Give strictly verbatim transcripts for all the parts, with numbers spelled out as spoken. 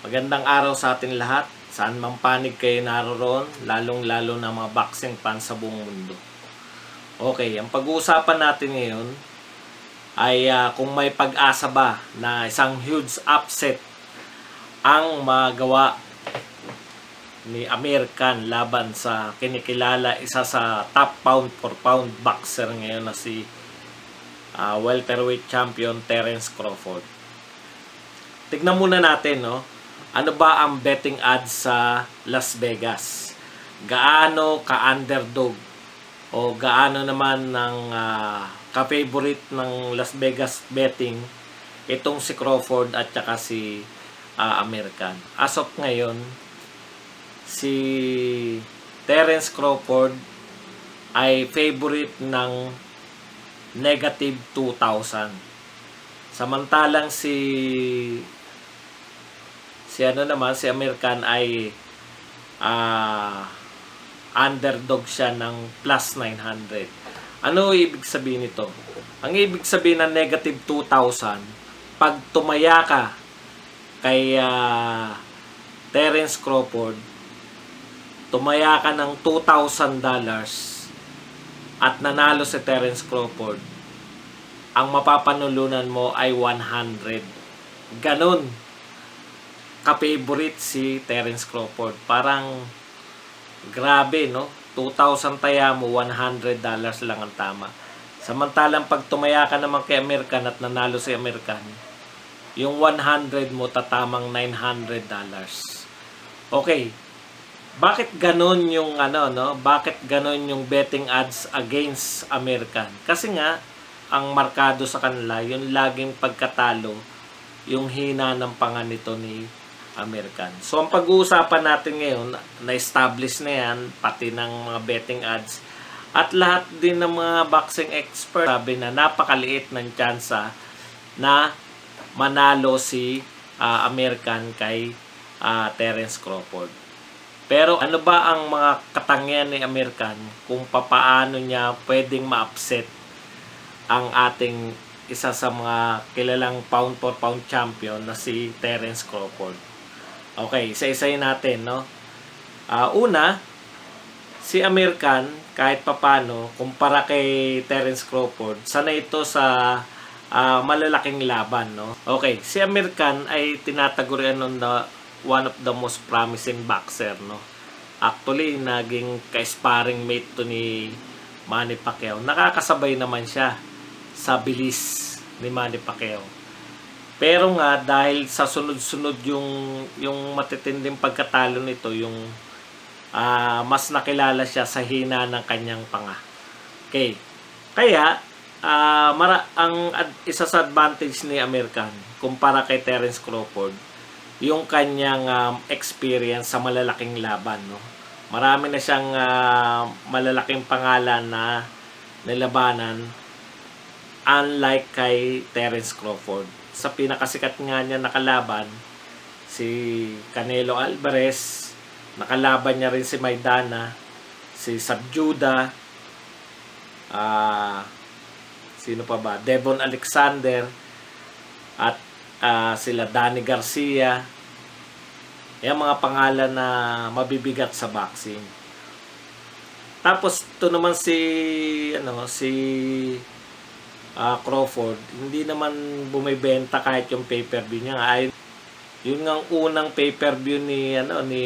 Magandang araw sa ating lahat. Saan mang panig kayo naroon, lalong-lalo na mga boxing fans sa buong mundo. Okay, ang pag-uusapan natin ngayon ay uh, kung may pag-asa ba na isang huge upset ang magawa ni Amir Khan laban sa kinikilala isa sa top pound for pound boxer ngayon na si uh, welterweight champion Terence Crawford. Tignan muna natin, no? Ano ba ang betting odds sa Las Vegas? Gaano ka-underdog o gaano naman ng uh, ka-favorite ng Las Vegas betting itong si Crawford at saka si uh, Amir Khan? As of ngayon, si Terence Crawford ay favorite ng negative two thousand. Samantalang si Si ano naman, si Amir Khan ay uh, underdog siya ng plus nine hundred. Ano ibig sabihin nito? Ang ibig sabihin ng negative two thousand, pag tumaya ka kay uh, Terence Crawford, tumaya ka ng two thousand dollars at nanalo si Terence Crawford, ang mapapanulunan mo ay one hundred. Ganon ka-favorite si Terence Crawford. Parang grabe, no? two thousand taya mo, one hundred dollars lang ang tama. Samantalang pag tumaya ka naman kay Amir Khan at nanalo si Amir Khan, yung one hundred mo tatamang nine hundred dollars. Okay. Bakit ganon yung ano, no? Bakit ganon yung betting odds against Amir Khan? Kasi nga ang markado sa kanila, yung laging pagkatalo, yung hina ng panga nito ni Amir Khan. So, ang pag-uusapan natin ngayon, na-establish na yan, pati ng mga betting odds, at lahat din ng mga boxing expert, sabi na napakaliit ng tsansa na manalo si uh, Amir Khan kay uh, Terence Crawford. Pero ano ba ang mga katangian ni Amir Khan kung papaano niya pwedeng ma-upset ang ating isa sa mga kilalang pound for pound champion na si Terence Crawford? Okay, isa-isayin natin, no? Uh, una, si Amir Khan, kahit papano, kumpara kay Terence Crawford, sanay ito sa uh, malalaking laban, no? Okay, si Amir Khan ay tinatagurian nun na one of the most promising boxer, no? Actually, naging ka-sparring mate to ni Manny Pacquiao. Nakakasabay naman siya sa bilis ni Manny Pacquiao. Pero nga dahil sa sunod-sunod yung yung matitinding pagkatalo nito, yung uh, mas nakilala siya sa hina ng kanyang panga. Okay. Kaya uh, mara ang ad, isa sa advantage ni Amir Khan kumpara kay Terence Crawford, yung kanyang um, experience sa malalaking laban, no. Marami na siyang uh, malalaking pangalan na nilabanan, unlike kay Terence Crawford. Sa pinakasikat nga niya nakalaban, si Canelo Alvarez, nakalaban niya rin si Maidana, si Sabjuda, uh, sino pa ba? Devon Alexander, at uh, sila Danny Garcia. Yan mga pangalan na mabibigat sa boxing. Tapos ito naman si ano si Uh, Crawford, hindi naman bumibenta kahit yung pay-per-view niya. Ay, yun nga unang pay-per-view ni ano ni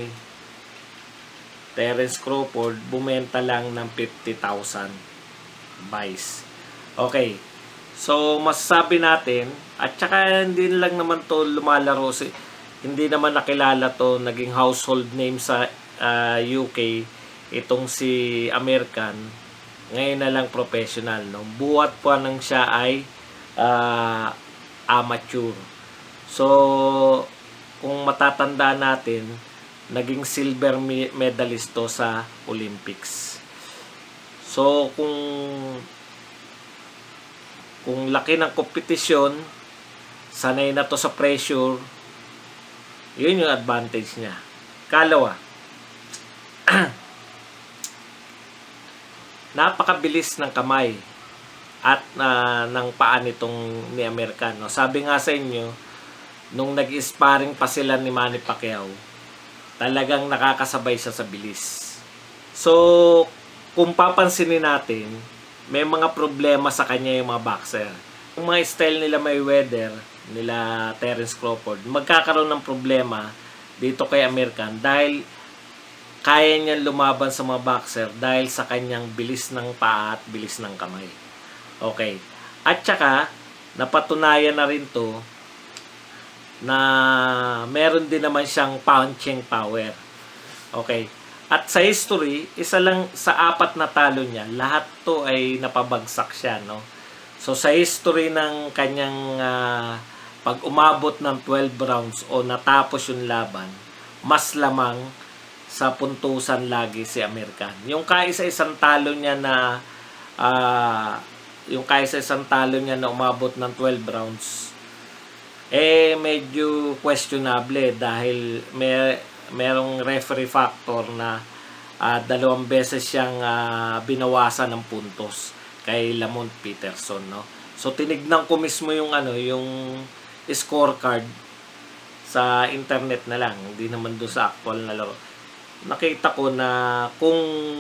Terence Crawford, bumenta lang ng fifty thousand buys. Okay. So, masasabi natin, at saka hindi lang naman to lumalaro, si, hindi naman nakilala to, naging household name sa uh, U K, itong si Amir Khan. Ngayon na lang professional, no? Buhat pa nang siya ay uh, amateur. So, kung matatanda natin, naging silver medalist to sa Olympics. So, kung kung laki ng kompetisyon, sanay na to sa pressure, yun yung advantage niya. Kalawa, napakabilis ng kamay at uh, ng paa nitong ni Amir Khan, no? Sabi nga sa inyo, nung nag-sparring pa sila ni Manny Pacquiao, talagang nakakasabay siya sa bilis. So, kung papansinin natin, may mga problema sa kanya yung mga boxer. Yung mga style nila Mayweather, nila Terence Crawford, magkakaroon ng problema dito kay Amir Khan dahil kaya niya lumaban sa mga boxer dahil sa kanyang bilis ng paa at bilis ng kamay. Okay. At saka, napatunayan na rin to na meron din naman siyang punching power. Okay. At sa history, isa lang sa apat na talo niya, lahat to ay napabagsak siya, no? So sa history ng kanyang uh, pag umabot ng twelve rounds o natapos yung laban, mas lamang sa puntusan lagi si Amir Khan. Yung kaisa-isang talo niya na uh, yung kaisa-isang talo niya na umabot ng twelve rounds, eh medyo questionable dahil may merong referee factor na uh, dalawang beses siyang uh, binawasan ng puntos kay Lamont Peterson, no? So tinignan ko mismo yung ano, yung scorecard sa internet na lang, hindi naman doon sa actual na laro. Nakita ko na kung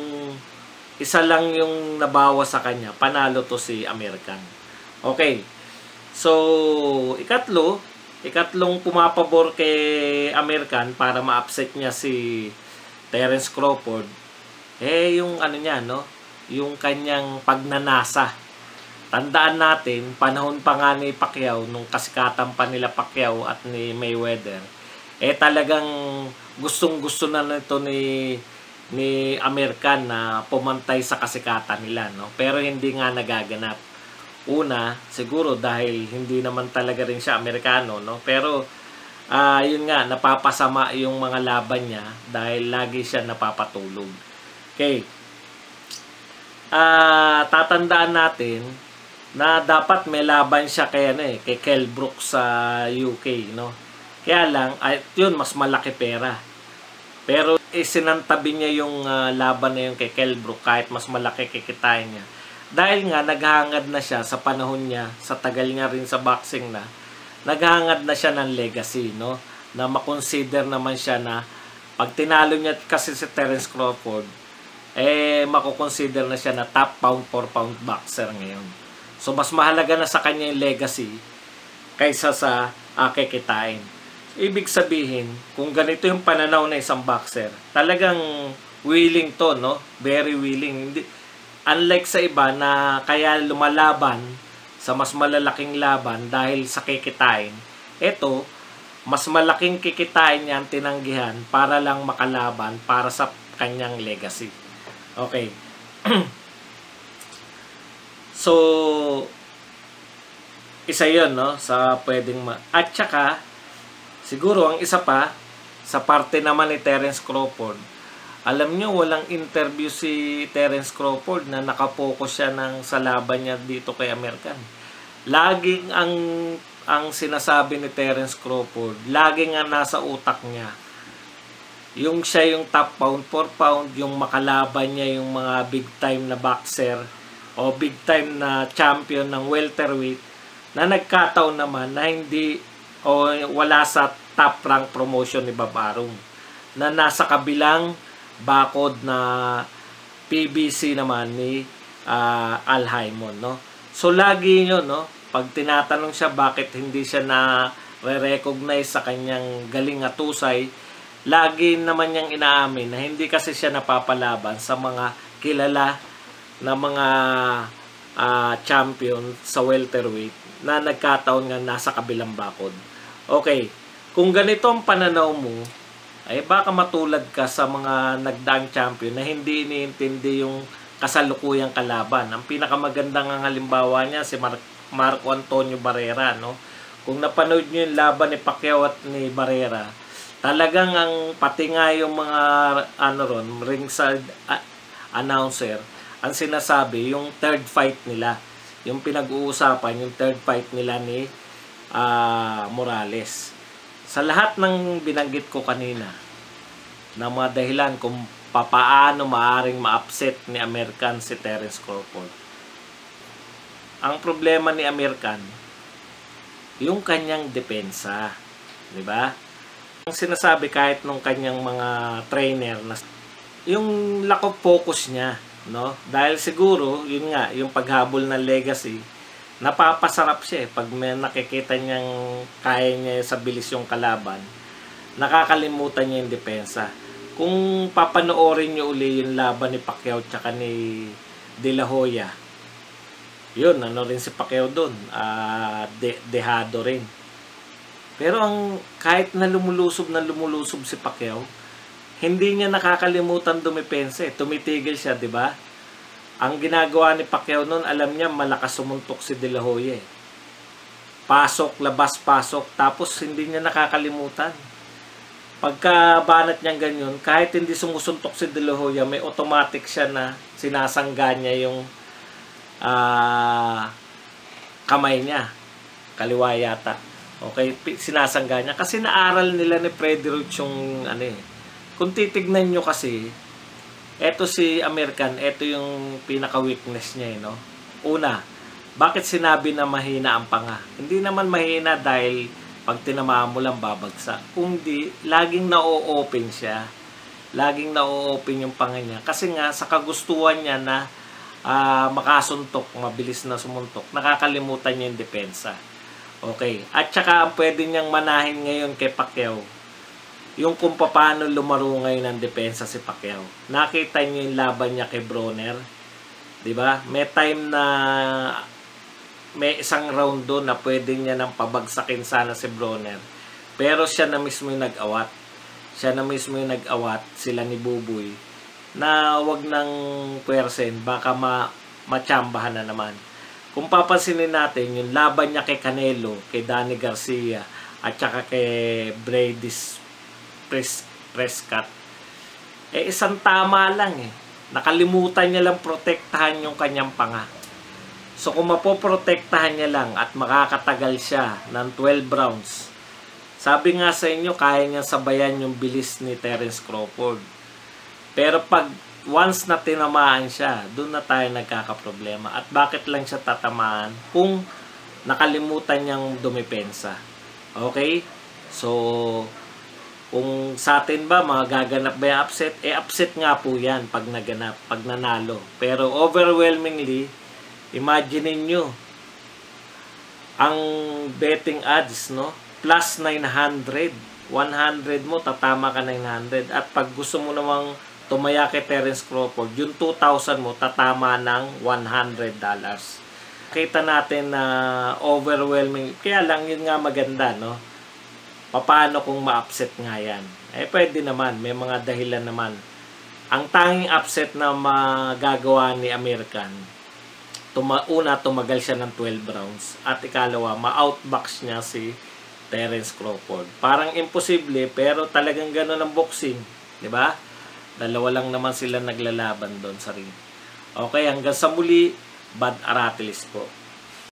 isa lang yung nabawas sa kanya, panalo to si Amir Khan. Okay. So, ikatlo, ikatlong pumapabor kay Amir Khan para ma-upset niya si Terence Crawford, eh yung ano niya, no? Yung kanyang pagnanasa. Tandaan natin, panahon pa nga ni Pacquiao, nung kasikatan pa nila Pacquiao at ni Mayweather, eh talagang gustong-gusto na nito ni ni Amir Khan na pumantay sa kasikatan nila, no? Pero hindi nga nagaganap. Una, siguro dahil hindi naman talaga rin siya Amerikano, no? Pero, uh, yun nga, napapasama yung mga laban niya dahil lagi siya napapatulog. Okay. Uh, tatandaan natin na dapat may laban siya kay, ano, eh, kay Kell Brooks sa U K, no? Kaya lang, ay, yun, mas malaki pera. Pero, isinantabi niya yung uh, laban na yun kay Kell Brooks kahit mas malaki kikitain niya. Dahil nga naghangad na siya sa panahon niya, sa tagal niya rin sa boxing na, naghangad na siya ng legacy, no? Na makonsider naman siya na pag tinalo niya kasi si Terence Crawford, eh makukonsider na siya na top pound for pound boxer ngayon. So mas mahalaga na sa kanya yung legacy kaysa sa uh, kikitain. Ibig sabihin, kung ganito yung pananaw na isang boxer, talagang willing to, no? Very willing. Hindi Unlike sa iba na kaya lumalaban sa mas malalaking laban dahil sa kikitain, ito, mas malaking kikitain niya ang tinanggihan para lang makalaban para sa kanyang legacy. Okay. So, isa yun, no? Sa pwedeng ma... At saka, siguro ang isa pa, sa parte naman ni Terence Crawford, alam nyo, walang interview si Terence Crawford na nakapokus siya ng sa laban niya dito kay Amir Khan. Laging ang ang sinasabi ni Terence Crawford, laging nga nasa utak niya. Yung siya yung top pound for pound, yung makalaban niya yung mga big time na boxer o big time na champion ng welterweight na nagkataon naman na hindi o wala sa top rank promotion ni Bob Arum, na nasa kabilang bakod na P B C naman ni uh, Al Haymon, no? So lagi yun, no? Pag tinatanong siya bakit hindi siya na re-recognize sa kanyang galing at husay, lagi naman niyang inaamin na hindi kasi siya napapalaban sa mga kilala na mga uh, champion sa welterweight na nagkataon nga nasa kabilang bakod. Okay, kung ganito ang pananaw mo, ay baka matulad ka sa mga nagdaang champion na hindi iniintindi yung kasalukuyang kalaban. Ang pinakamagandang ang halimbawa niya si Mar Marco Antonio Barrera, no? Kung napanood niyo yung laban ni Pacquiao at ni Barrera, talagang ang pati nga yung mga ano ron, ringside uh, announcer, ang sinasabi yung third fight nila, yung pinag-uusapan yung third fight nila ni uh, Morales. Sa lahat ng binanggit ko kanina na mga dahilan kung papaano maaring ma-upset ni Amir Khan si Terence Crawford, ang problema ni Amir Khan, yung kanyang depensa. di ba? Ang sinasabi kahit nung kanyang mga trainer na yung lack of focus niya, no? Dahil siguro, yun nga, yung paghabol ng legacy, napapasarap siya eh. Pag may nakikita niyang kaya niya sa bilis yung kalaban, nakakalimutan niya yung depensa. Kung papanoorin niyo uli yung laban ni Pacquiao tsaka ni De La Hoya, yun, ano rin si Pacquiao dun, uh, de dehado rin. Pero ang kahit na lumulusob na lumulusob si Pacquiao, hindi niya nakakalimutan dumepensa eh. Tumitigil siya, di ba? Ang ginagawa ni Pacquiao noon, alam niya malakas sumuntok si De La Hoya eh. Pasok, labas, pasok, tapos hindi niya nakakalimutan. Pagka banat niyang ganyan, kahit hindi sumusuntok si De La Hoya, may automatic siya na sinasangga niya yung uh, kamay niya. Kaliwa yata. Okay, sinasangga niya. Kasi naaral nila ni Freddie Roach yung ano eh. Kung titignan nyo kasi, eto si American, eto yung pinaka-weakness niya eh, no? Una, bakit sinabi na mahina ang panga? Hindi naman mahina dahil pag tinamaan mo lang babagsak. Kundi, laging na-o-open siya. Laging na-o-open yung panga niya. Kasi nga, sa kagustuhan niya na uh, makasuntok, mabilis na sumuntok, nakakalimutan niya yung depensa. Okay. At saka, ang pwede niyang manahin ngayon kay Pacquiao, yung kung paano lumaro ngayon ng depensa si Pacquiao. Nakita niyo yung laban niya kay Broner. Diba? May time na may isang round doon na pwede niya nang pabagsakin sana si Broner. Pero siya na mismo yung nag-awat. Siya na mismo yung nag-awat, sila ni Buboy, na wag nang pwersen, baka ma machambahan na naman. Kung papansinin natin, yung laban niya kay Canelo, kay Danny Garcia, at saka kay Brady Pres Prescott, eh isang tama lang eh. Nakalimutan niya lang protektahan yung kanyang panga. So kung mapoprotektahan niya lang at makakatagal siya ng twelve rounds, sabi nga sa inyo, kaya niya sabayan yung bilis ni Terence Crawford. Pero pag once na tinamaan siya, doon na tayo nagkakaproblema. At bakit lang siya tatamaan? Kung nakalimutan niyang dumepensa. Okay? So kung sa atin ba, mga gaganap ba yung upset? Eh, upset nga po yan pag naganap, pag nanalo. Pero overwhelmingly, imagine nyo, ang betting odds, no? Plus nine hundred. one hundred mo, tatama ka nine hundred. At pag gusto mo namang tumaya kay Terence Crawford, yung two thousand mo, tatama ng one hundred dollars. Kita natin na overwhelming. Kaya lang, yun nga maganda, no? Paano kung ma-upset nga yan? Eh, pwede naman. May mga dahilan naman. Ang tanging upset na magagawa ni American, tuma una, tumagal siya ng twelve rounds. At ikalawa, ma-outbox niya si Terence Crawford. Parang imposible, pero talagang gano'n ang boxing. Diba? Dalawa lang naman sila naglalaban doon sa ring. Okay, hanggang sa muli, Bad Aratilis po.